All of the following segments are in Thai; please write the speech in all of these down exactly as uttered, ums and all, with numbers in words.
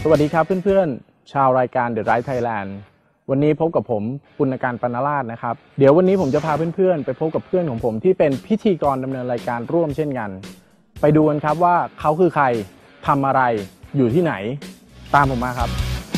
สวัสดีครับเพื่อนๆชาวรายการ The Right Thailand วันนี้พบกับผมปุณการปณราชนะครับเดี๋ยววันนี้ผมจะพาเพื่อนๆไปพบกับเพื่อนของผมที่เป็นพิธีกรดำเนินรายการร่วมเช่นกันไปดูกันครับว่าเขาคือใครทำอะไรอยู่ที่ไหนตามผมมาครับ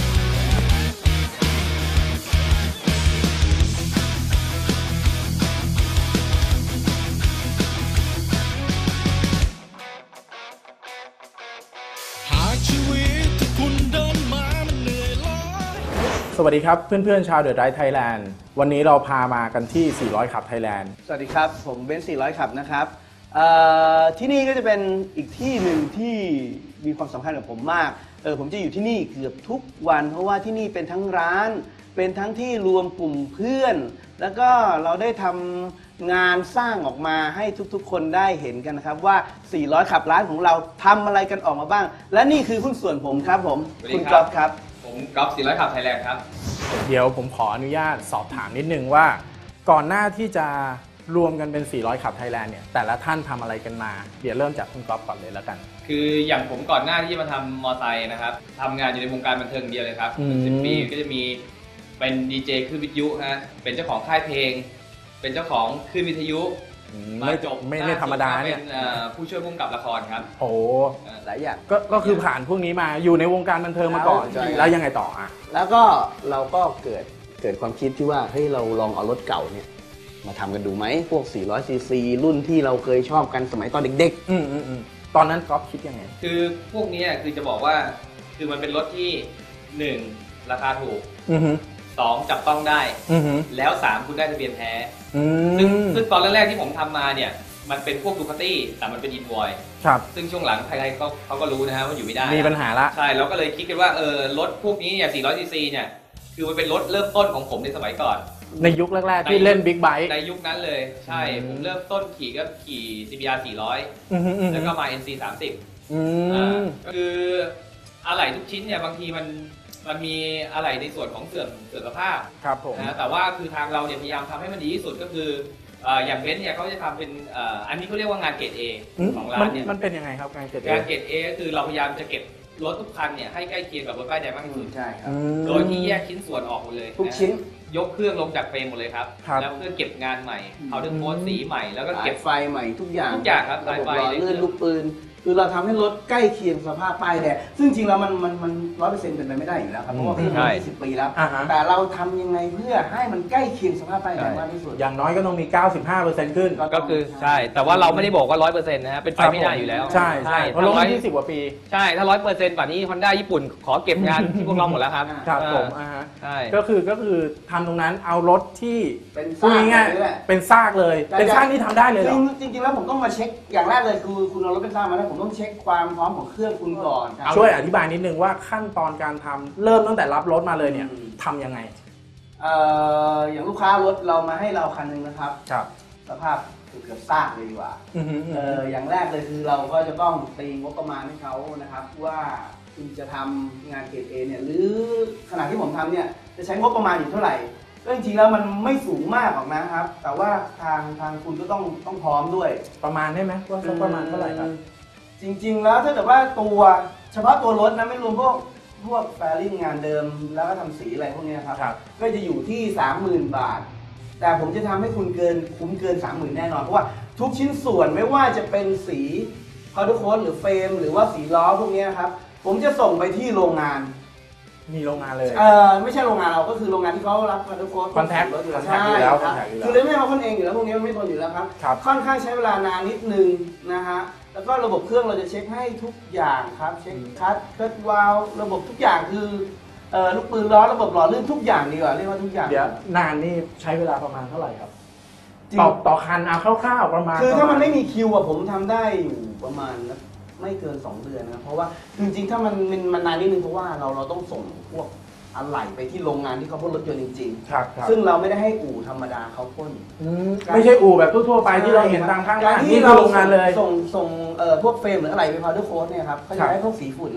สวัสดีครับเพื่อนๆชาวเดอะไรท์ไทยแลนด์วันนี้เราพามากันที่สี่ร้อยขับไทยแลนด์สวัสดีครับผมเบนซ์สี่ร้อยขับนะครับที่นี่ก็จะเป็นอีกที่หนึ่งที่มีความสำคัญกับผมมากเออผมจะอยู่ที่นี่เกือบทุกวันเพราะว่าที่นี่เป็นทั้งร้านเป็นทั้งที่รวมกลุ่มเพื่อนแล้วก็เราได้ทำงานสร้างออกมาให้ทุกๆคนได้เห็นกันนะครับว่าสี่ร้อยขับร้านของเราทำอะไรกันออกมาบ้างและนี่คือหุ้นส่วนผมครับผมคุณก๊อฟครับผมก๊อฟสี่ร้อยขับไทยแลนด์ครับเดี๋ยวผมขออนุญาตสอบถามนิดนึงว่าก่อนหน้าที่จะรวมกันเป็นสี่ร้อยขับไทยแลนด์เนี่ยแต่ละท่านทำอะไรกันมาเดี๋ยวเริ่มจากคุณก๊อฟก่อนเลยแล้วกันคืออย่างผมก่อนหน้าที่จะมาทำมอไซค์นะครับทำงานอยู่ในวงการบันเทิงเดียวเลยครับเป็นสิบปีก็จะมีเป็นดีเจคลื่นวิทยุฮะเป็นเจ้าของค่ายเพลงเป็นเจ้าของคลื่นวิทยุมาจบไม่ไม่ธรรมดาเนี่ยเป็นผู้ช่วยผู้กำกับละครครับโอ้หลายอย่างก็ก็คือผ่านพวกนี้มาอยู่ในวงการบันเทิงมาก่อนแล้วยังไงต่ออ่ะแล้วก็เราก็เกิดเกิดความคิดที่ว่าเฮ้ยเราลองเอารถเก่าเนี่ยมาทำกันดูไหมพวกสี่ร้อยซีซีรุ่นที่เราเคยชอบกันสมัยตอนเด็กๆอืมอืมอืมตอนนั้นก๊อฟคิดยังไงคือพวกนี้คือจะบอกว่าคือมันเป็นรถที่หนึ่งราคาถูกสองจับต้องได้แล้วสามคุณได้ทะเบียนแท้ซึ่งซึ่งตอนแรกๆที่ผมทำมาเนี่ยมันเป็นพวกดูคาตี้แต่มันเป็นอินวอยซึ่งช่วงหลังใครๆเขาเขาก็รู้นะฮะว่าอยู่ไม่ได้มีปัญหาละใช่เราก็เลยคิดกันว่าเออรถพวกนี้เนี่ยสี่ร้อยซีซีเนี่ยคือมันเป็นรถเริ่มต้นของผมในสมัยก่อนในยุคแรกๆที่เล่นบิ๊กไบค์ในยุคนั้นเลยใช่ผมเริ่มต้นขี่ก็ขี่ ซี บี อาร์ สี่ร้อยแล้วก็มา เอ็น ซี สามสิบคืออะไหล่ทุกชิ้นเนี่ยบางทีมันมันมีอะไหล่ในส่วนของเสื่อมเสื่อมสภาพครับผมนะแต่ว่าคือทางเราเนี่ยพยายามทำให้มันดีที่สุดก็คืออย่างเบนซ์เนี่ยเขาจะทำเป็นอันนี้เขาเรียกว่างานเกรด A ของร้านเนี่ยมันเป็นยังไงครับงานเกรด A งานเกรด A ก็คือเราพยายามจะเก็บรถทุกคันเนี่ยให้ใกล้เคียงกับรถป้ายแดงมากที่สุดใช่ครับโดยที่แยกชิ้นส่วนออกหมดเลยทุกชิ้นยกเครื่องลงจากเฟรมหมดเลยครับแล้วเครื่องเก็บงานใหม่เขาดึงโค้ดสีใหม่แล้วก็เก็บไฟใหม่ทุกอย่างทุกอย่างครับระบบหล่อลื่นลูกปืนคือเราทำให้รถใกล้เคียงสภาพป้ายแดงซึ่งจริงแล้วมันมันมันร้อยเปอร์เซ็นต์เป็นไปไม่ได้อยู่แล้วครับเพราะว่าเครื่องมันยี่สิบปีแล้วแต่เราทำยังไงเพื่อให้มันใกล้เคียงสภาพป้ายแดงมากที่สุดอย่างน้อยก็ต้องมี เก้าสิบห้าเปอร์เซ็นต์ ขึ้นก็คือใช่แต่ว่าเราไม่ได้บอกว่า ร้อยเปอร์เซ็นต์ นะฮะเป็นไปไม่ได้อยู่แล้วใช่ใช่เพราะรถมันยี่สิบกว่าปีใช่ถ้า ร้อยเปอร์เซ็นต์ ป่านนี้ Honda ญี่ปุ่นขอเก็บงานที่พวกเราหมดแล้วครับครับผมอ่าฮะใช่ก็คือก็คือทำตรงนั้นเอารถที่เป็นซากง่ายเป็นซากเลยเป็นซากที่ทำได้เลยเหรอจริงๆแล้วผมต้องมาเช็คอย่างแรกเลยคือคุณเอารถเป็นซากมาแล้วผมต้องเช็คความพร้อมของเครื่องคุณก่อนช่วยอธิบายนิดนึงว่าขั้นตอนการทำเริ่มตั้งแต่รับรถมาเลยเนี่ยทำยังไงเอ่ออย่างลูกค้ารถเรามาให้เราคันนึงนะครับครับสภาพเกือบซากเลยดีกว่าเอออย่างแรกเลยคือเราก็จะต้องตีงบประมาณให้เขานะครับว่าคุณจะทำงานเกรด A เนี่ยหรือขณะที่ผมทำเนี่ยจะใช้งบประมาณอยู่เท่าไหร่ก็จริงๆแล้วมันไม่สูงมากหรอกนะครับแต่ว่าทางทางคุณก็ต้องต้องพร้อมด้วยประมาณได้ไหมว่าสักประมาณเท่าไหร่ครับจริงๆแล้วถ้าเกิดว่าตัวเฉพาะตัวรถนะไม่รวมพวกพวกแฟริ่งงานเดิมแล้วก็ทำสีอะไรพวกนี้ครับก็จะอยู่ที่ สามหมื่น บาทแต่ผมจะทำให้คุณเกินคุ้มเกิน สามหมื่น แน่นอนเพราะว่าทุกชิ้นส่วนไม่ว่าจะเป็นสีพาวเดอร์โค้ดหรือเฟรมหรือว่าสีล้อพวกนี้ครับผมจะส่งไปที่โรงงานมีโรงงานเลยเออไม่ใช่โรงงานเราก็คือโรงงานที่เขารับพาวเดอร์โค้ดคอนแทครถอยู่แล้วใช่ครับคือเรื่องไม่เอาคนเองอยู่แล้วพวกนี้มันไม่ทนอยู่แล้วครับค่อนข้างใช้เวลานานนิดนึงนะฮะแล้วก็ระบบเครื่องเราจะเช็คให้ทุกอย่างครับเช็คคัทเคิร์ดวาลระบบทุกอย่างคือเอ่อลูกปืนล้อระบบหล่อลื่นทุกอย่างดีกว่าเรียกว่าทุกอย่างเดี๋ยวนานนี่ใช้เวลาประมาณเท่าไหร่ครับต่อต่อคันเอาคร่าวๆประมาณคือถ้ามันไม่มีคิวอะผมทำได้อยู่ประมาณไม่เกินสองเดือนนะเพราะว่าจริงๆถ้ามันมันมันนานนิดนึงเพราะว่าเราเราต้องส่งพวกอะไหล่ไปที่โรงงานที่เขาพ่นรถยนต์จริงๆซึ่งเราไม่ได้ให้อู่ธรรมดาเขาพ่นไม่ใช่อู่แบบทั่วๆไปที่เราเห็นตามข้างทางนี่คือโรงงานเลยส่งส่งเอ่อพวกเฟรมหรืออะไรไปพาวเดอร์โค้ดเนี่ยครับเขาจะให้พวกสีฝุ่นนะ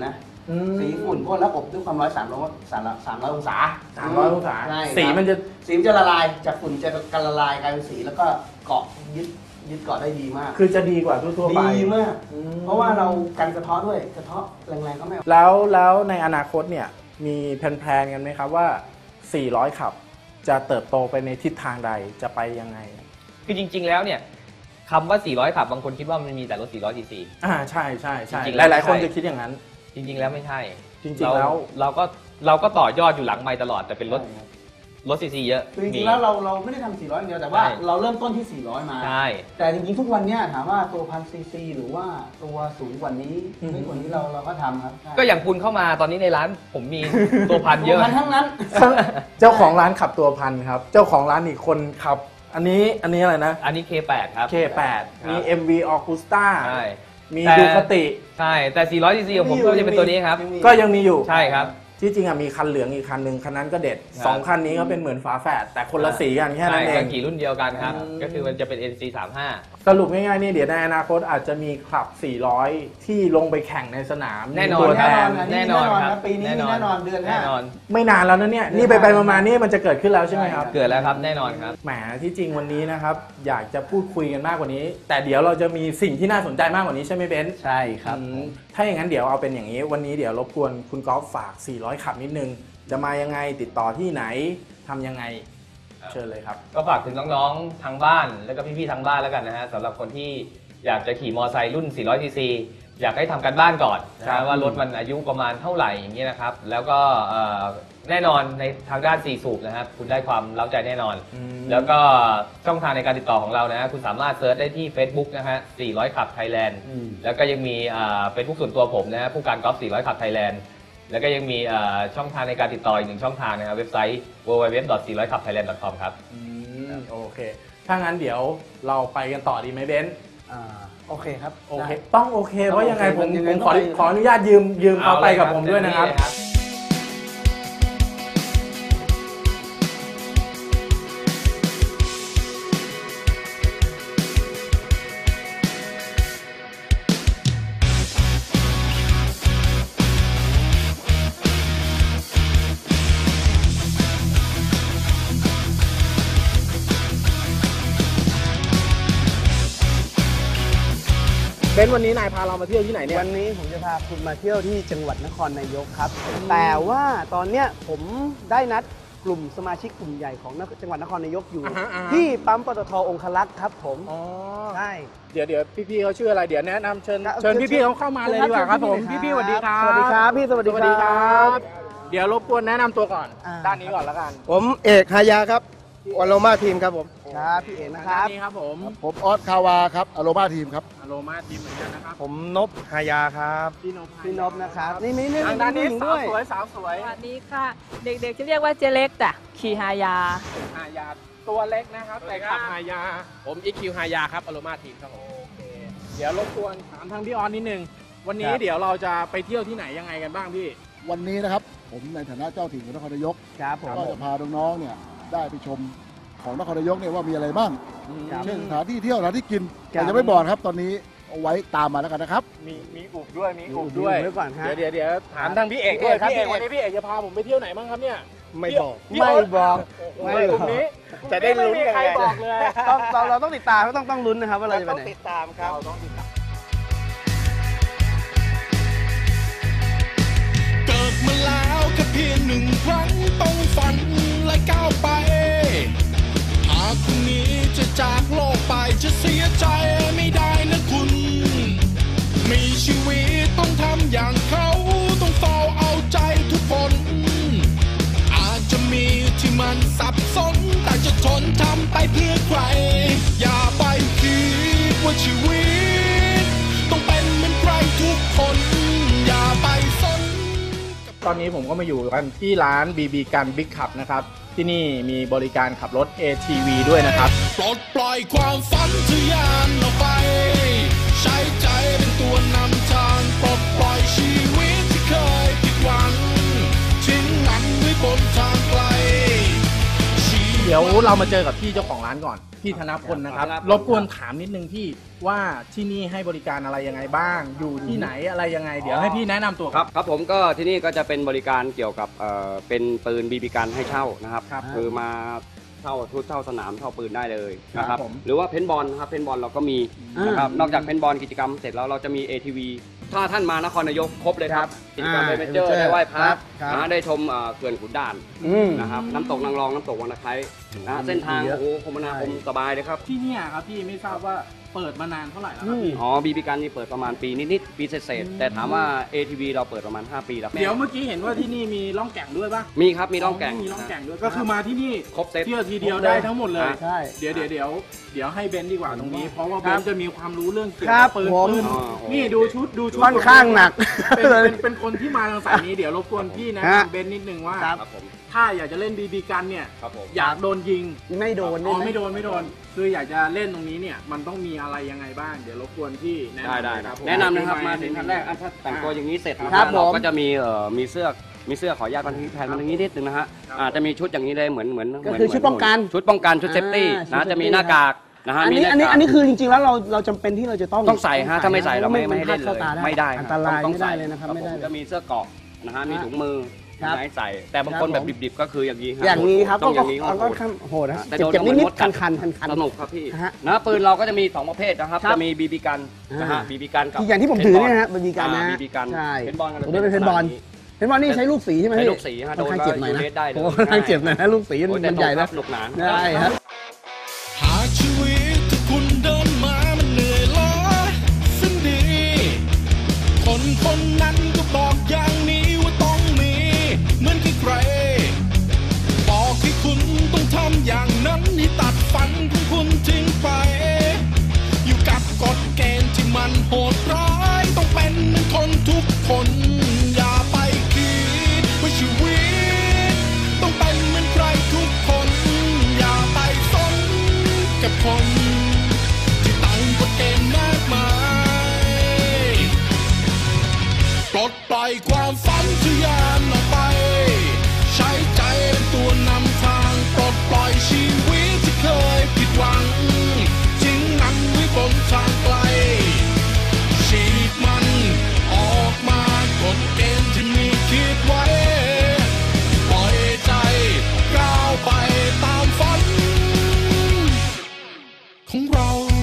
อืมสีฝุ่นพ่นแล้วอบด้วยความร้อนสามร้อยสามสามร้อยองศาสามร้อยองศาใช่ครับสีมันจะสีมันจะละลายจากฝุ่นจะกันละลายกลายเป็นสีแล้วก็เกาะยึดยึดเกาะได้ดีมากคือจะดีกว่าทั่วๆไปดีมากอืมเพราะว่าเรากันกระเทาะด้วยกระเทาะแรงๆก็ไม่เอาแล้วแล้วในอนาคตเนี่ยมีแผนๆกันไหมครับว่า สี่ร้อย ขับ จะเติบโตไปในทิศทางใดจะไปยังไงคือจริง ๆ แล้วเนี่ยคำว่า สี่ร้อย ขับบางคนคิดว่ามันมีแต่รถ สี่ร้อย ซี ซีอ่าใช่ใช่ใช่จริงๆหแล้วลายๆคนใช่จะคิดอย่างนั้นจริง ๆ แล้วไม่ใช่จริงๆแล้วเราเราก็เราก็ต่อยอดอยู่หลังไมค์ตลอดแต่เป็นรถรถ ซี ซี เยอะคือจริมีงๆแล้วเราเราไม่ได้ทำสี่ร้อยอย่างเดียวแต่ว่าใช่เราเริ่มต้นที่สี่ร้อยมาใช่แต่จริงๆทุกวันเนี้ยถามว่าตัวพันซีซีหรือว่าตัวสูงกว่านี้อืมไม่กว่านี้เราเราก็ทำครับใช่ก็อย่างคุณเข้ามาตอนนี้ในร้านผมมี ตัวพันเยอะตัวพันทั้งนั้นเจ้าของร้านขับตัวพันครับ เจ้าของร้านอีกคนขับ อันนี้อันนี้อะไรนะอันนี้ เค แปด ครับเค แปดครับมี เอ็ม วี Agusta ใช่มีแต่ดูคติใช่แต่ สี่ร้อย ซี ซี ของผมก็จะเป็นตัวนี้ครับก็ยังมีอยู่ใช่ครับที่จริงอะมีคันเหลืองอีกคันหนึ่งคันนั้นก็เด็ดครับสองคันนี้ก็เป็นเหมือนฝาแฝดแต่คนละสีกันแค่นั้นเอใช่งก็กี่รุ่นเดียวกันครับอืมก็คือมันจะเป็น เอ็น ซี สามสิบห้าสรุปง่ายๆนี่เดี๋ยวในอนาคตอาจจะมีขับ สี่ร้อย ที่ลงไปแข่งในสนามแน่นอนมีตัวแทแน่นอนนอันนี้แน่นอนแน่นอนครับนะปีนี้แน่นอนเดือนหน้าแน่นอนไม่นานแล้วนะเนี่ยนี่ไปไปๆมาๆนี่มันจะเกิดขึ้นแล้วใช่ไหมครับใช่เกิดแล้วครับแน่นอนครับแหมที่จริงวันนี้นะครับอยากจะพูดคุยกันมากกว่านี้ แต่เดี๋ยวเราจะมีสิ่งที่น่าสนใจมากกว่านี้ใช่ไหมเบนซ์ใช่ครับอืมถ้าอย่างนั้นเดี๋ยวเอาเป็นอย่างนี้ วันนี้เดี๋ยวรบกวนคุณกอล์ฟฝาก สี่ร้อย ขับนิดนึง จะมายังไงติดต่อที่ไหนทำยังไงครับเชิญเลยครับก็ฝากถึงน้องๆทางบ้านแล้วก็พี่ๆทางบ้านแล้วกันนะฮะสำหรับคนที่อยากจะขี่มอเตอร์ไซค์รุ่น สี่ร้อย ซี ซี อยากให้ทำกันบ้านก่อนนะครัฮะบว่ารถมันอายุประมาณเท่าไหร่อย่างนี้ยนะครับ แล้วก็เอ่อแน่นอนในทางด้านสี่สูบนะครับคุณได้ความเล้าใจแน่นอนอืมแล้วก็ช่องทางในการติดต่อของเรานะฮะคุณสามารถเซิร์ชได้ที่ Facebook นะฮะสี่ร้อย ขับ Thailand อืมแล้วก็ยังมีเฟซบุ๊กส่วนตัวผมนะฮะผู้การกอล์ฟสี่ร้อย ขับ Thailand แล้วก็ยังมีเอ่อช่องทางในการติดต่ออีกหนึ่งช่องทางนะครับเว็บไซต์ ดับเบิลยู ดับเบิลยู ดับเบิลยู ดอท สี่ร้อย ขับ ไทยแลนด์ ดอท คอม ครับอืมโอเค ถ้างั้นเดี๋ยวเราไปกันต่อดีไหมเบนซ์อ่าโอเคครับโอเคได้ต้องโอเค เพราะยังไงผมยังไงผมขอต้องไปขออนุญาตยืมยืมเขาไปกับผมด้วยนะครับเต็มที่เลยเบนซ์วันนี้นายพาเรามาเที่ยวที่ไหนเนี่ยวันนี้ผมจะพาคุณมาเที่ยวที่จังหวัดนครนายกครับ แต่ว่าตอนเนี้ยผมได้นัดกลุ่มสมาชิกกลุ่มใหญ่ของจังหวัดนครนายกอยู่อ่าฮะอ่าฮะที่ปั๊มปตทองคลักษ์ครับผมอ๋อใช่เดี๋ยวเดี๋ยวพี่ๆเขาชื่ออะไรเดี๋ยวแนะนำเชิญครับเชิญพี่ๆเขาเข้ามาเลยดีกว่าครับผมเชิญพี่ๆสวัสดีครับสวัสดีครับพี่สวัสดีสวัสดีคครรัับบ เดี๋ยวรบกวนแนะนำตัวก่อนอ่าด้านนี้ก่อนแล้วกันผมเอกฮายาครับอโรมาทีมครับผมครับพี่เอกนะคด้ารันบนี้ครับผมผมออสคาวาครับอโรมาทีมครับอโรมาทีมเหมือนกันนะครับผมนบฮายาครับพี่นพพี่นพนะครับนี่มีนี่ทางด้านนี้มีสาด้ววยสวยสาวสวยสวัสดีค่ะ เด็กๆจะเรียกว่าเจเล็กจ้ะขี่ฮายาหายาตัวเล็กนะครับแต่ขับหายาผมอีคิวฮายาครับอโรมาทีมครับผมโอเคเดี๋ยวรบกวนถามทางพี่ออนนิดนึงวันนี้ครับเดี๋ยวเราจะไปเที่ยวที่ไหนยังไงกันบ้างพี่วันนี้นะครับ ผมในฐานะเจ้าถิ่นของนครนายกครับผมก็จะพาน้องๆเนี่ยได้ไปชมของนครนายกเนี่ยว่ามีอะไรบ้างครับเช่นสถานที่เที่ยวสถานที่กินครับแต่ยังไม่บอกครับ ตอนนี้เอาไว้ตามมาแล้วกันนะครับมีมีอุบด้วยมีอุบมีอุบด้วยไว้ก่อนฮะเดี๋ยวเดี๋ยวเดี๋ยวถามทางพี่เอกด้วยพี่พี่เอเอก กครับวันนี้พี่เอกจะพาผมไปเที่ยวไหนบ้างครับเนี่ยไม่บอกพี่ไม่โอ๊ตบอกไม่ไม่กบลุ่อมกนี้จะได้ลุ้นไม่มีกันใครไงบอกเลยต้องเราเราต้องติดตามต้องต้องลุ้นนะครับว่าเราจะไปต้องไหนติดตามครับเราต้องติดตามเกิดมาแล้วแค่เพียงหนึ่งครั้งต้องฝันและก้าวไป หากคนนี้จะจากโลกไปจะเสียใจไม่ได้นะคุณ มีชีวิตต้องทำอย่างเขาต้องเฝ้าเอาใจทุกคน อาจจะมีที่มันสับสนแต่จะทนทำไปเพื่อใคร อย่าไปคิดว่าชีวิตต้องเป็นเหมือนใครทุกคน อย่าไปสนตอนนี้ผมก็มาอยู่กันที่ร้าน บี บี กันบิ๊กขับนะครับที่นี่มีบริการขับรถ เอ ที วี ด้วยนะครับปลดปล่อยความฝันทะยานออกไป ใช้ใจเป็นตัวนำทางปลดปล่อยชีวิตที่เคยผิดหวังทิ้งมันไว้บนทางไกลชีเดี๋ยวเรามาเจอกับพี่เจ้าของร้านก่อนพี่ธนพลนะครับธนพลรบกวนถามนิดนึงพี่ว่าที่นี่ให้บริการอะไรยังไงบ้าง อยู่ที่ไหนอะไรยังไง เดี๋ยวให้พี่แนะนำตัวครับครับผมก็ที่นี่ก็จะเป็นบริการเกี่ยวกับเอ่อเป็นปืนบีบีกันให้เช่านะครับครับคือมาเช่าชุดเช่าสนามเช่าปืนได้เลยนะคครัรับบ ผมหรือว่าเพนบอลนะครับเพนบอลเราก็มีนะครับนอกจากเพนบอลกิจกรรมเสร็จแล้วเราจะมี เอ ที วี ถ้าท่านมานครนายกครบเลยครับกิจกรรมอ่าเอเวนเจอร์ได้ไหว้พระครับครับนะได้ชมเอ่อเขื่อนขุนด่านอืมนะครับน้ำตกนางรองน้ำตกวังตะไคร้นะเส้นทางโอ้โหคมนาคมสบายเลยครับที่เนี่ยครับพี่ไม่ทราบว่าเปิดมานานเท่าไหร่แล้วครับพี่อ๋อบีบีกันนี่เปิดประมาณปีนิดๆปีเศษๆแต่ถามว่า เอ ที วี เราเปิดประมาณห้าปีแล้วเดี๋ยวเมื่อกี้เห็นว่าที่นี่มีล่องแก่งด้วยป่ะมีครับมีร่องแก่งมีล่องแก่งด้วยก็คือมาที่นี่ครบเซตเที่ยวทีเดียวได้ทั้งหมดเลยใช่เดี๋ยวเดี๋ยวเดี๋ยวเดี๋ยวให้เบนซ์ดีกว่าตรงนี้ เพราะว่าเบครันบซ์จะมีความรู้เรื่องเกี่ยวครักับบ ปืนผมปืนอ๋อนี่ดูชุดดูชุดค่อนข้างหนักเป็นเป็นเป็นคนที่มาทางสายนี้เดี๋ยวรบกวนพี่นะฮะเบนซ์นิดนึงว่าครับครับผมถ้าอยากจะเล่นบีบีกันเนี่ยครับผมอยากโดนยิงไม่โดนอ๋อหไม่โดนไม่โดนคืออยากจะเล่นตรงนี้เนี่ยมันต้องมีอะไรยังไงบ้างเดี๋ยวรบกวนพี่แนะได้นำได้หอยครับผมแนะนำนะครับอธิบมาย ถึงขั้นแรกอ่ะถ้าแต่งตัวอย่างนี้เสร็จนะคครัรับบ ผมเราก็จะมีเอ่อมีเสื้อมีเสื้อขออนุญาตมันแทนมันอย่างนี้นิดนึงนะฮะอ่าจะมีชุดอย่างนี้เลยเหมือนเหมือนก็คือชุดป้องกันชุดป้องกันชุดเซฟตี้อ่าชุดนะจะมี safety หน้ากากนะฮะอันมีนี้หาอันนี้กากอันนี้คือจริงๆแล้วเราเราจำเป็นที่เราจะต้องต้องใส่ฮะถ้าไม่ใส่เราไม่ไม่ให้เล่นพาเลยข้าตาไม่ได้อันตรายต้องไม่ใส่ได้เลยนะครับไม่ได้ผมเลยจะมีเสื้อเกราะนะฮะมีถุงมือครับให้ใส่ แต่บางคนครับแบบผมดิบๆก็คืออย่างนี้อย่างนี้ครับต้องอย่างนี้ก็โหค่อดนข้างโหดนะแต่เจ็บโดนเจ็บเหมืนิอนดมดๆกัคัดนคันคันคันสนุกครับพี่ฮะนะปืนเราก็จะมีสองประเภทนะครับครับจะมีบีบีกันนะฮะอ่าบีบีกันกับที่อย่างที่ผมถือเนี่ยนะฮะบีบีกันนะบีบีกันใช่เพนบอลกันตัวนี้เป็นเพนบอล เพนบอลนี่ใช้ลูกสีใช่ไหมใช้พี่ลูกสีฮะค่อนข้างเจ็บหน่อยนะโดนก็ยูเรสได้เลยโอ้ค่อนข้างเจ็บหน่อยนะลูกสีมันโอ้ยแต่มันใหญ่นะสนุกหนานได้ฮะหากชีวิตที่คุณเดินมามันเหนื่อยล้าสิ้นดี คนคนนั้นก็บอกอย่างนี้ว่าต้องมีเหมือนที่ใคร บอกให้คุณต้องทำอย่างนั้นให้ตัดฝันของคุณทิ้งไป อยู่กับกฎเกณฑ์ที่มันโหดร้ายต้องเป็นเหมือนคนทุกคน อย่าไปคิดว่าชีวิตต้องเป็นเหมือนใครทุกคน อย่าไปสนกับคนที่ตั้งกฎเกณฑ์มากมายปลดปล่อยความฝันทะยานออกไป ใช้ใจเป็นตัวนำทางปลดปล่อยชีวิตที่เคยผิดหวังทิ้งมันไว้บนทางไกล ฉีกมันออกมากฎเกณฑ์ที่มีคิดไว้ ปล่อยใจก้าวไปตามฝันของเรา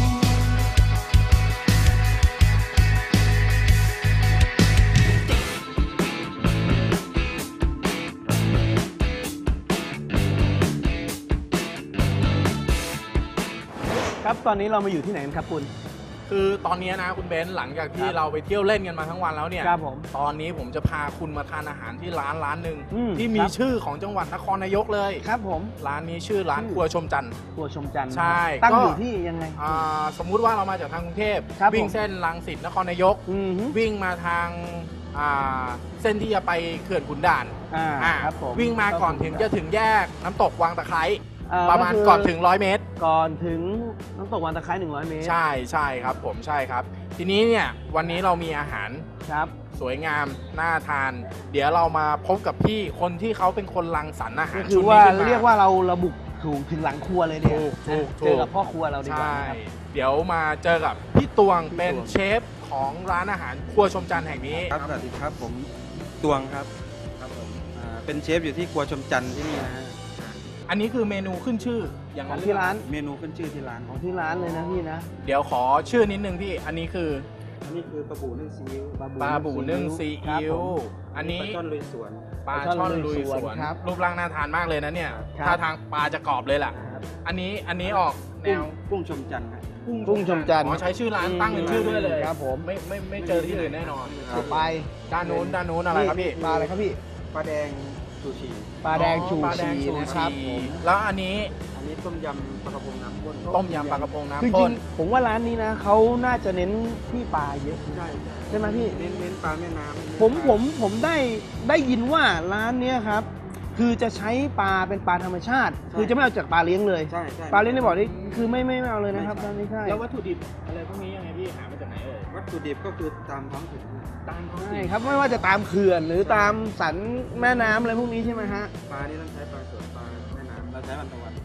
ครับตอนนี้เรามาอยู่ที่ไหนกันครับคุณคือตอนนี้นะคุณเบนซ์หลังจากที่ครับเราไปเที่ยวเล่นกันมาทั้งวันแล้วเนี่ยครับผมตอนนี้ผมจะพาคุณมาทานอาหารที่ร้านร้านหนึ่งอืมที่มีครับชื่อของจังหวัดนครนายกเลยครับผมร้านนี้ชื่อร้านชื่อครัวชมจันทร์ครัวชมจันทร์ใช่ตั้งก็อยู่ที่ยังไงอ่าสมมุติว่าเรามาจากทางกรุงเทพครับวิ่งผมเส้นรังสิตนครนายกอือฮึวิ่งมาทางอ่าเส้นที่จะไปเขื่อนขุนด่านอ่าอ่าครับผมวิ่งมาก่อนถึงจะถึงแยกน้ำตกวังตะไคร้เอ่อประมาณก็คือก่อนถึงร้อยเมตรก่อนถึงน้ำตกวันตะไคร้หนึ่งร้อยเมตรใช่ใช่ครับผมใช่ครับ ทีนี้เนี่ยวันนี้เรามีอาหารครับสวยงามน่าทาน เดี๋ยวเรามาพบกับพี่คนที่เขาเป็นคนรังสรรค์อาหารก็ชุคืดอว่านี้ขึ้นมาเรียกว่าเราระบุถูกถึงหลังครัวเลยเนี่ยถูกถูกนะเจอกับพ่อครัวเราดีกว่าใช่นะครับเดี๋ยวมาเจอกับพี่ตวงพี่ตวงเป็นเชฟของร้านอาหารครัวชมจันทร์แห่งนี้ครับสวัสดีครับผมตวงครับครับผมอ่าเป็นเชฟอยู่ที่ครัวชมจันทร์ที่นี่นะฮะอันนี้คือเมนูขึ้นชื่ออย่างขนั้อน งหรือที่เปล่ร้านเมนูขึ้นชื่อที่ร้านของที่ร้านเลยนะพี่นะเดี๋ยวขอชื่อนิดนึงพี่ อันนี้คืออันนี้คือปลาบูนึ่งซีอิ๊วปลาบูนึ่งซีครับอิ๊วผมอันนี้ปลาช่อนลุยสวนปลาปลาช่ช่ออน นลุยลุยสสววน นครับรูปร่างน่าทานมากเลยนะเนี่ยครับถ้าทางปลาจะกรอบเลยล่ะ อันนี้อันนี้ออกแนวกุ้งชมจันทร์ครับกุ้งชมจันทร์อ๋อใช้ชื่อร้านตั้งเป็นชื่อด้วยเลยครับผมไม่ไม่ไม่เจอที่อื่นแน่นอนต่อไปด้านนู้นด้านนู้นอะไรครับพี่ปลาอะไรครับพี่ปลาแดงซูชิปลาแดงชูปลาแดชีงชูนะครับชีผมแล้วอันนี้อันนี้ต้มยำปลากระพงน้ำข้นต้มยำปลากระพงคือน้ำจริข้งนๆผมว่าร้านนี้นะเขาน่าจะเน้นที่ปลาเยอะใช่ใช่ไหมพี่เน้นเน้นปลาแม่น้ำผมผมผมได้ได้ยินว่าร้านเนี้ยครับ คือจะใช้ปลาเป็นปลาธรรมชาติ คือจะไม่เอาจากปลาเลี้ยงเลยใช่ใช่ปลาเลี้ยงในบ่อนี่คือไม่ไม่ไม่เอาเลยนะครับร้านนี้ใช่แล้ววัตถุดิบอะไรพวกนี้ยังไงพี่หามาจากไหนเอ่ยวัตถุดิบก็คือตามท้องถิ่นตามท้องใช่ถิ่นครับไม่ว่าจะตามเขื่อนหรือตามสันแม่น้ำอะไรพวกนี้ใช่ไหมฮะปลานี่ต้องใช้ปลาสดปลาแม่น้ำเราใช้วันต่อวัน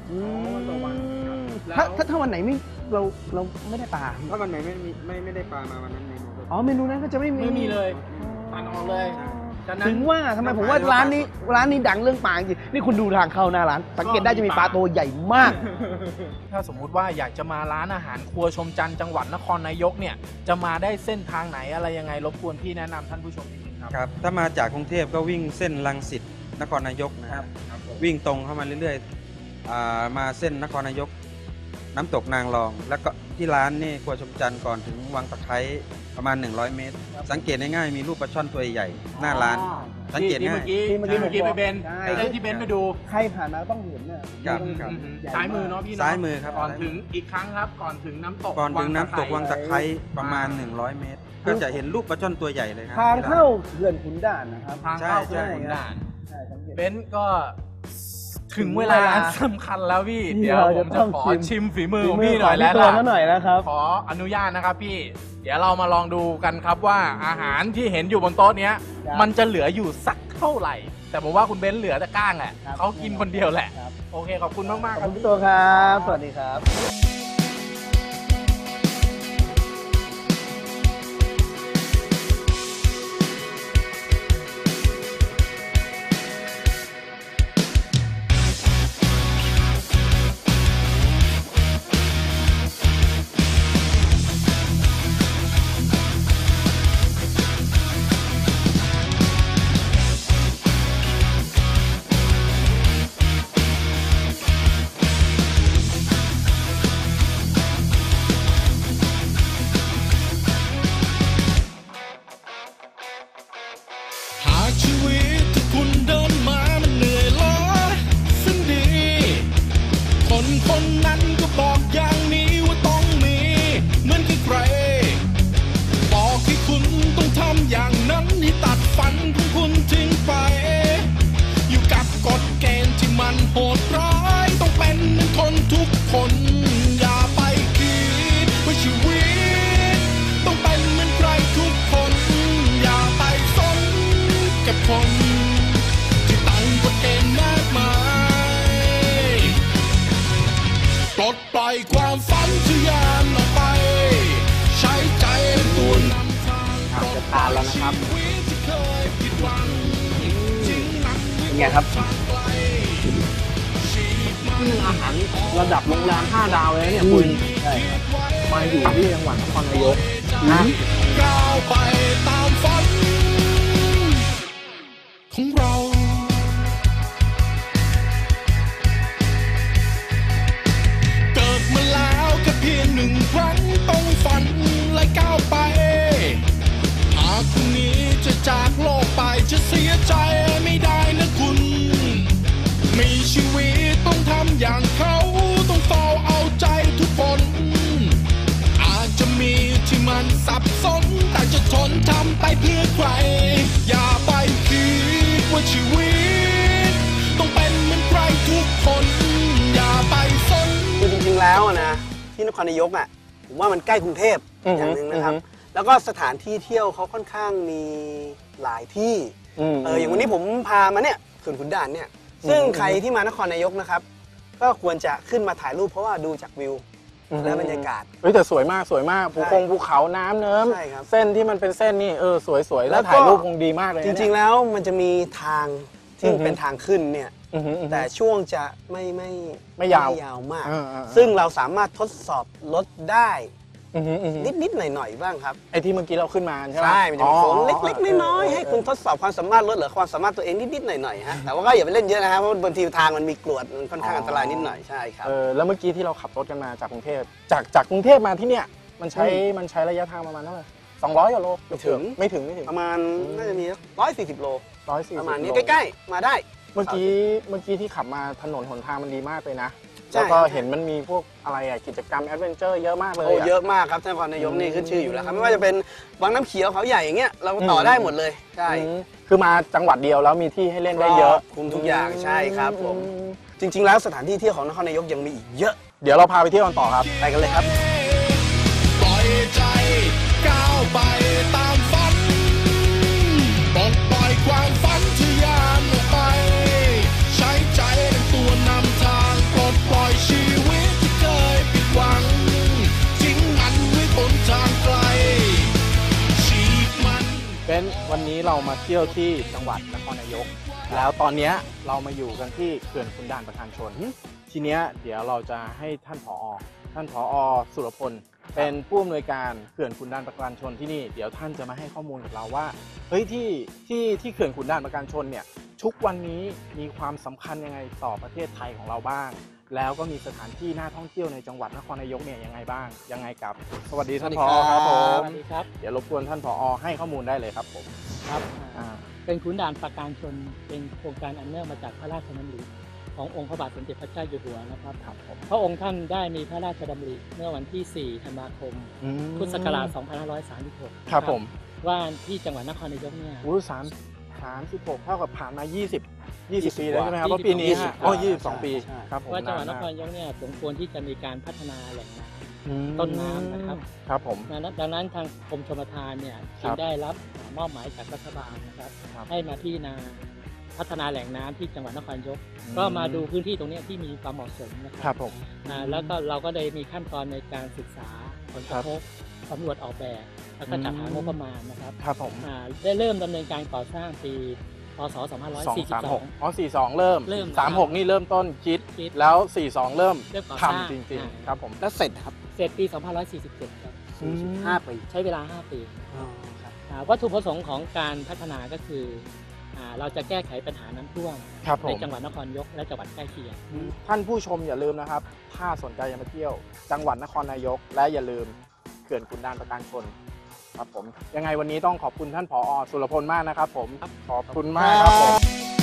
ถ้าถ้าถ้าวันไหนไม่เราเราไม่ได้ปลาถ้าวันไหนไม่มีไม่ไม่ได้ปลามาวันนั้นเมนูก็อ๋อเมนูนั้นก็จะไม่มีไม่มีเลยตัดออกเลยฉะนั้นถึงว่าทำไมผมว่าร้านนี้ร้านนี้ดังเรื่องปลาจริงนี่คุณดูทางเข้าหน้าร้านสังเกตได้จะมีปลาตัวใหญ่มากถ้าสมมุติว่าอยากจะมาร้านอาหารครัวชมจันทร์จังหวัดนครนายกเนี่ยจะมาได้เส้นทางไหนอะไรยังไงรบกวนพี่แนะนำท่านผู้ชมนิดนึงครับครับถ้ามาจากกรุงเทพก็วิ่งเส้นรังสิตนครนายกนะครับวิ่งตรงเข้ามาเรื่อยๆอ่ามาเส้นนครนายกน้ำตกนางรอง แล้วก็ที่ร้านนี่ครัวชมจันทร์ก่อนถึงวังตะไคร้ประมาณหนึ่งร้อยเมตร สังเกตง่ายๆมีรูปปลาช่อนตัวใหญ่หน้าร้านสังเกตที่ง่าเมื่อย กี้ที่เมื่อกี้เมื่อกี้ไปเบนใช่ไอ้ที่เบนไปดูใครผ่านมาต้องเห็นเนี่ยครับมันครับใหญ่ซ้ายมือเนาะพี่เนาะซ้ายมือครับก่อนถึงอีกครั้งครับก่อนถึงน้ำตกก่อนถึงน้ำตกวังตะไคร้ประมาณอ่าหนึ่งร้อยเมตร ก็จะเห็นรูปปลาช่อนตัวใหญ่เลยครับทางเข้าเขื่อนขุนด่านนะครับทางเข้าใช่เขื่อนขุนด่านใช่สังเกตเบนซ์ก็ถึงเวลาสำคัญแล้วพี่ที่เดี๋ยวเราผจะมต้จะองขอชิมชิมฝีมือฝีของมือพี่หน่อยของแล้วพี่ตัวล่ะเขาหน่อยนะครับขออนุญาตนะครับพี่ เดี๋ยวเรามาลองดูกันครับว่าอาหารที่เห็นอยู่บนโต๊ะเนี้ยครับมันจะเหลืออยู่สักเท่าไหร่ แต่ผมว่าคุณเบนซ์เหลือแต่ก้างแหละครับเขากินคนเดียวแหละครับโอเคขอบคุณมากมากขๆอบครับคุณพี่ตัวครับ สวัสดีครับหากชีวิตที่คุณเดินมามันเหนื่อยล้าซึ่งดี คนคนนั้นก็บอกอย่างนี้ว่าต้องมีเหมือนใครๆบอกให้คุณต้องทำอย่างนั้นให้ตัดฝันของคุณทิ้งไป อยู่กับกฎเกณฑ์ที่มันโหดร้ายต้องเป็นเหมือนคนทุกคน อย่าไปคิดว่าชีวิตต้องเป็นเหมือนใครทุกคน อย่าไปสนกับคนที่ตั้งกฎเกณฑ์มากมายปลดปล่อยความฝันทะยานออกไป ใช้ใจเป็นตัวนำทางปลดปล่อยชีวิตที่เคยผิดหวังทิ้งนักวิเป็นไงครับทางไกลชีวิตมันอาหารระดับโรงแรมห้าดาวเลยเนี่ยคุณใช่ครับมาอยู่ที่จังหวัดนครนายกนะก้าวไปตามฝันของเรา เกิดมาแล้วแค่เพียงหนึ่งครั้งต้องฝันและก้าวไป หากพรุ่งนี้จะจากโลกไปจะเสียใจไม่ได้นะคุณ มีชีวิตต้องทำอย่างเขาต้องเฝ้าเอาใจทุกคน อาจจะมีที่มันสับสนแต่จะทนทำไปเพื่อใคร อย่าไปคิดว่าชีวิตต้องเป็นเหมือนใครทุกคน อย่าไปสนคือจริงๆแล้วอะนะที่นครนายกอ่ะผมว่ามันใกล้กรุงเทพอืออฮึย่างหนึ่งนะครับอือฮึแล้วก็สถานที่เที่ยวเขาค่อนข้างมีหลายที่มเอออย่างวันนี้ผมพามาเนี่ยเขื่อนขุนด่านเนี่ยซึ่งอืมใครที่มานครนายกนะครับ ก็ควรจะขึ้นมาถ่ายรูปเพราะว่าดูจากวิวอืมและบรรยากาศเฮ้ยแต่สวยมากสวยมากภูใช่คงภูเขาน้ำเนิ้มใช่ครับเส้นที่มันเป็นเส้นนี่เออสวยสวยๆแล้แล้ววก็ถ่ายรูปคงดีมากเลยจนะริงๆแล้วมันจะมีทางที่อือฮึเป็นทางขึ้นเนี่ยอือหืออือหือแต่ช่วงจะไม่ไม่ไม่ยาวยาวมากอ่าๆๆซึ่งเราสามารถทดสอบรถได้อือหืออือหือนิดๆหน่อยๆบ้างครับไอ้ที่เมื่อกี้เราขึ้นมาใช่ไหมใช่ มันจะมีโค้งอ๋อเล็กๆ น้อยๆ ให้คุณทดสอบความสามารถรถหรือความสามารถตัวเองนิดๆ หน่อยๆ ฮะ แต่ว่าก็อย่าไปเล่นเยอะนะครับ เพราะบางทีทางมันมีกรวด มันค่อนข้างอันตรายนิดหน่อย ใช่ครับเออแล้วเมื่อกี้ที่เราขับรถกันมาจากกรุงเทพจากจากกรุงเทพมาที่เนี่ยมันใช้อืมมันใช้ระยะทางประมาณเท่าไหร่สองร้อยกว่าโลไม่ถึงไม่ถึงไม่ถึงประมาณน่าจะมีร้อยสี่สิบโลร้อยสี่สิบประมาณนี้โลใกล้ๆ มาได้เมื่อกี้เมื่อกี้ที่ขับมาถนนหนทางมันดีมากเลยนะใช่แล้วก็ครับเห็นมันมีพวกอะไรอะกิจกรรมแอดเวนเจอร์เยอะมากเลยโอ้อะเยอะมากครับท่านนครนายกนี่ขึ้นชื่ออยู่แล้วครับ ไม่ว่าจะเป็นวังน้ำเขียวเขาใหญ่อย่างเงี้ย เราต่อได้หมดเลย ใช่อืมคือมาจังหวัดเดียวแล้วมีที่ให้เล่นได้เยอะคุมทุกอย่าง ใช่ครับผมอืมจริง ๆ แล้วสถานที่เที่ยวของนครนายกยังมีอีกเยอะเดี๋ยวเราพาไปเที่ยวกันต่อครับไปกันเลยครับปล่อยใจก้าวไปตามฝันปลดปล่อยความฝันทะยานออกไป ใช้ใจเป็นตัวนำทางปลดปล่อยเรามาเที่ยวที่จังหวัดนครนายกแล้วตอนนี้เรามาอยู่กันที่เขื่อนขุนด่านประการชนทีเนี้ยเดี๋ยวเราจะให้ท่านผอ.ท่านผอ.สุรพลเป็นผู้อำนวยการเขื่อนขุนด่านประการชนที่นี่เดี๋ยวท่านจะมาให้ข้อมูลกับเราว่าเฮ้ยที่ที่ที่เขื่อนขุนด่านประการชนเนี่ยทุกวันนี้มีความสำคัญยังไงต่อประเทศไทยของเราบ้างแล้วก็มีสถานที่น่าท่องเที่ยวในจังหวัดนครนายกเนี่ยยังไงบ้างยังไงครับสวัสดีท่านผอ.ครับผมสวัสดีครับเดี๋ยวรบกวนท่านผอ.ให้ข้อมูลได้เลยครับผมครับเป็นขุนด่านประการชนเป็นโครงการอันเนื่องมาจากพระราชดำริขององค์พระบาทสมเด็จพระเจ้าอยู่หัวนะครับพระองค์ท่านได้มีพระราชดำริเมื่อวันที่สี่ธันวาคมพุทธศักราชสองพันห้าร้อยสามสิบหกครับผมว่าที่จังหวัดนครนายกเนี่ยอู้สามสามสิบหกเท่ากับผ่านมายี่สิบ ยี่สิบปีแล้วใช่ไหมครับเพราะปีนี้อ๋อยี่สิบสองปีครับผมว่าจังหวัดนครนายกเนี่ยสมควรที่จะมีการพัฒนาแหล่งน้ำต้นน้ำนะครับครับผมดังนั้นทางกรมชลประทานเนี่ยจึงได้รับมอบหมายจากรัฐบาลนะครับให้มาพิจารณาพัฒนาแหล่งน้ำที่จังหวัดนครนายกก็มาดูพื้นที่ตรงนี้ที่มีความเหมาะสมนะครับผมแล้วก็เราก็ได้มีขั้นตอนในการศึกษาผลกระทบสำรวจออกแบบแล้วก็จัดหางบประมาณนะครับครับผมได้เริ่มดำเนินการก่อสร้างปีพศสองพันห้าร้อยสี่สิบสองอ๋อสี่สิบสองเริ่มสามสิบหกนี่เริ่มต้นคิดแล้วสี่สิบสองเริ่มทำจริงๆครับผมแล้วเสร็จครับเสร็จปีสองพันห้าร้อยสี่สิบเจ็ดครับห้าปีใช้เวลาห้าปีวัตถุประสงค์ของการพัฒนาก็คือเราจะแก้ไขปัญหาน้ำท่วมในจังหวัดนครนายกและจังหวัดใกล้เคียงท่านผู้ชมอย่าลืมนะครับถ้าสนใจจะมาเที่ยวจังหวัดนครนายกและอย่าลืมเขื่อนขุนด่านประการชนครับผมยังไงวันนี้ต้องขอบคุณท่านผอ.สุรพลมากนะครับผมขอบคุณมากครับผม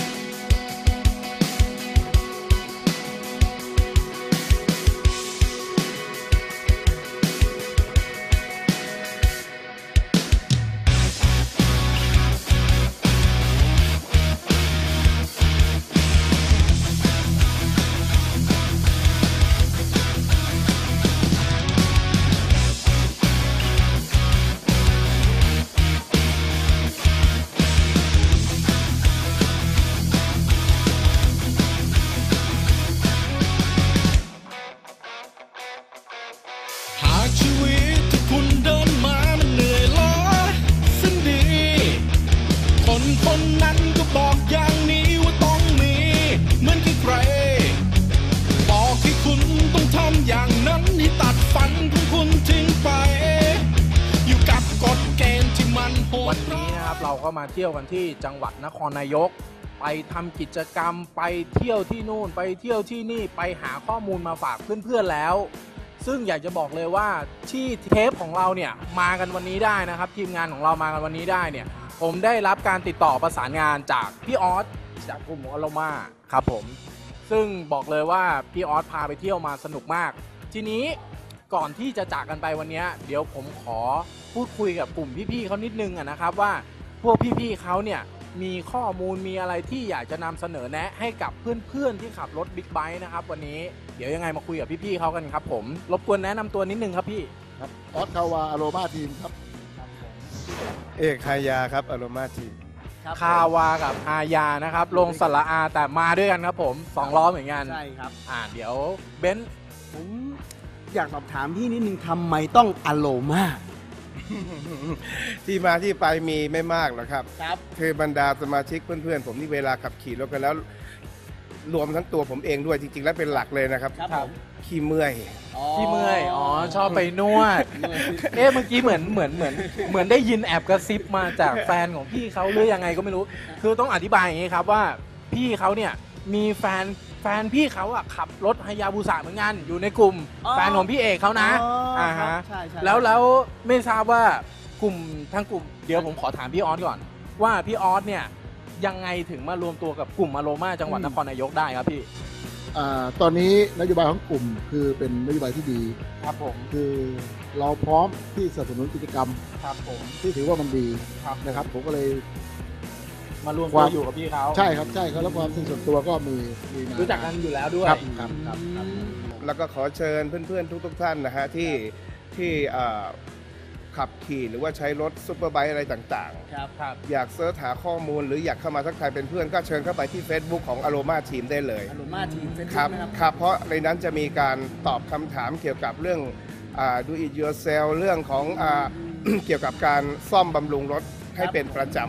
คนนั้นก็บอกอย่างนี้ว่าต้องมีเหมือนที่ใครบอกให้คุณต้องทำอย่างนั้นให้ตัดฝันของคุณทิ้งไปอยู่กับกฎเกณฑ์ที่มันโหดวันนี้นะครับเราก็มาเที่ยวกันที่จังหวัดนครนายกไปทำกิจกรรมไปเที่ยวที่นู่นไปเที่ยวที่นี่ไปหาข้อมูลมาฝากเพื่อนๆแล้วซึ่งอยากจะบอกเลยว่าที่เทปของเราเนี่ยมากันวันนี้ได้นะครับทีมงานของเรามากันวันนี้ได้เนี่ยผมได้รับการติดต่อประสานงานจากพี่ออสจากกลุ่มอโรมาครับผมซึ่งบอกเลยว่าพี่ออสพาไปเที่ยวมาสนุกมากทีนี้ก่อนที่จะจากกันไปวันนี้เดี๋ยวผมขอพูดคุยกับกลุ่มพี่ๆเขานิดนึงนะครับว่าพวกพี่ๆเขาเนี่ยมีข้อมูลมีอะไรที่อยากจะนำเสนอแนะให้กับเพื่อนๆที่ขับรถบิ๊กไบค์นะครับวันนี้เดี๋ยวยังไงมาคุยกับพี่ๆเขากันครับผมรบกวนแนะนำตัวนิดนึงครับพี่ครับออสคาวาอโรมาทีมครับเอกฮายาครับอโรมาทีมคาวากับฮายานะครับลงสระอาแต่มาด้วยกันครับผมสองล้อเหมือนกันใช่ครับอ่าเดี๋ยวเบนซ์ผมอยากสอบถามพี่นิดนึงทำไมต้องอโรมาที่มาที่ไปมีไม่มากหรอกครับครับคือบรรดาสมาชิกเพื่อนๆผมที่เวลาขับขี่รถกันแล้วรวมทั้งตัวผมเองด้วยจริงๆแล้วเป็นหลักเลยนะครับครับขี้เมื่อยขี้เมื่อยอ๋อชอบไปนวดเอ๊ะเมื่อกี้เหมือนเหมือนเหมือนเหมือนได้ยินแอบกระซิบมาจากแฟนของพี่เขาหรือยังไงก็ไม่รู้คือต้องอธิบายอย่างนี้ครับว่าพี่เขาเนี่ยมีแฟนแฟนพี่เขาอ่ะขับรถฮายาบุสะเหมือนกันอยู่ในกลุ่มแฟนของพี่เอกเขานะอ่าฮะแล้วแล้วไม่ทราบว่ากลุ่มทั้งกลุ่มเดี๋ยวผมขอถามพี่ออสก่อนว่าพี่ออสเนี่ยยังไงถึงมารวมตัวกับกลุ่มอโรมาจังหวัดนครนายกได้ครับพี่ตอนนี้นโยบายของกลุ่มคือเป็นนโยบายที่ดีครับผมคือเราพร้อมที่สนับสนุนกิจกรรมครับผมที่ถือว่ามันดีนะครับผมก็เลยมารวมตัวอยู่กับพี่เขาใช่ครับใช่ครับแล้วความส่วนตัวก็มีรู้จักกันอยู่แล้วด้วยครับครับครับแล้วก็ขอเชิญเพื่อนๆทุกๆท่านนะฮะที่ที่ขับขี่หรือว่าใช้รถซุปเปอร์ไบค์อะไรต่างๆครับครับอยากเสิร์ชหาข้อมูลหรืออยากเข้ามาทักทายเป็นเพื่อนก็เชิญเข้าไปที่ Facebook ของ Aroma Team ได้เลย Aroma Team ครับครับเพราะในนั้นจะมีการตอบคำถามเกี่ยวกับเรื่อง do it yourself เรื่องของ เกี่ยวกับการซ่อมบำรุงรถให้เป็นประจำ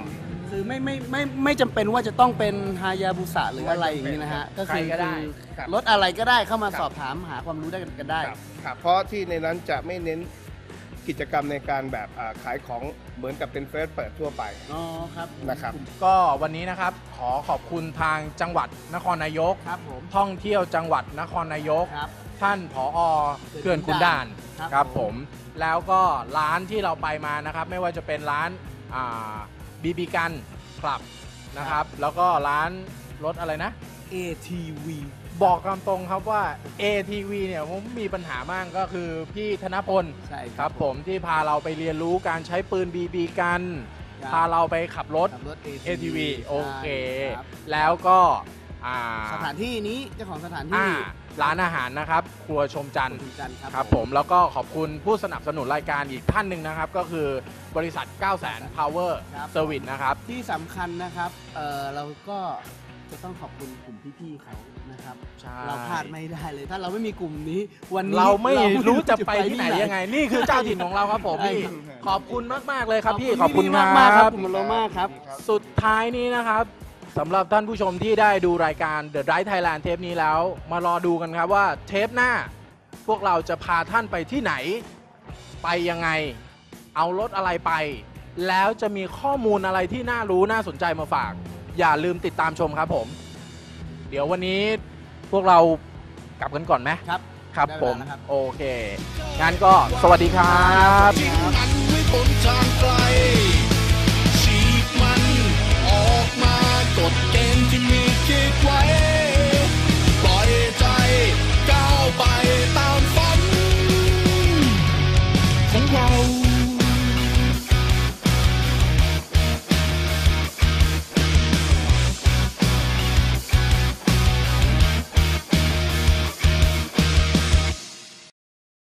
คือไม่ไม่ไม่ไม่จำเป็นว่าจะต้องเป็นฮายาบุสะหรืออะไรอย่างนี้นะฮะก็คือใครก็ได้คือรถอะไรก็ได้เข้ามาสอบถามหาความรู้ได้กันได้ครับเพราะที่ในนั้นจะไม่เน้นกิจกรรมในการแบบอ่าขายของเหมือนกับเป็นเฟสเปิดทั่วไปอ๋อครับนะครับก็วันนี้นะครับขอขอบคุณทางจังหวัดนครนายกครับผมท่องเที่ยวจังหวัดนครนายกครับท่านผอเขื่อนขุนด่านครับครับผผม มแล้วก็ร้านที่เราไปมานะครับไม่ว่าจะเป็นร้านบีบีกันคลับนะครับแล้วก็ร้านรถอะไรนะเอ ที วีบอกตามตรงครับว่า เอ ที วี เนี่ยผมมีปัญหามากก็คือพี่ธนพลใช่ครับผมที่พาเราไปเรียนรู้การใช้ปืน บี บี กันครับพาเราไปขับรถขับรถเอ ที วี โอเคครับแล้วก็อ่าสถานที่นี้เจ้าของสถานอ่าที่ร้านอาหารนะครับ ครัวชมจันทร์คุณจันทร์ครับครับผมแล้วก็ขอบคุณผู้สนับสนุนรายการอีกท่านหนึ่งนะครับ ก็คือบริษัท เก้าแสน Power ครับ Service นะครับที่สำคัญนะครับเออเราก็จะต้องขอบคุณกลุ่มพี่ๆเขานะครับใช่เราพลาดไม่ได้เลย ถ้าเราไม่มีกลุ่มนี้วันนี้เราไม่เรู้จะไปที่ไหนยังไง นี่คือเจ้าถิ่นของเราครับผมใช่พี่ครับขอบคุณมาก ๆ เลยครับพี่ขขออบบ คุคุณ ณมากมากๆคครัรับบ คุณโลมากครับสุดท้ายนี้นะครับสำหรับท่านผู้ชมที่ได้ดูรายการ The Drive Thailand เทปนี้แล้ว มารอดูกันครับว่าเทปหน้า พวกเราจะพาท่านไปที่ไหน ไปยังไง เอารถอะไรไป แล้วจะมีข้อมูลอะไรที่น่ารู้น่าสนใจมาฝาก อย่าลืมติดตามชมครับผม เดี๋ยววันนี้พวกเรากลับกันก่อนไหมครับครับได้ผเวมลาแล้วครับโอเค งั้นก็สวัสดีครับทิ้งมันไว้บนทางไกล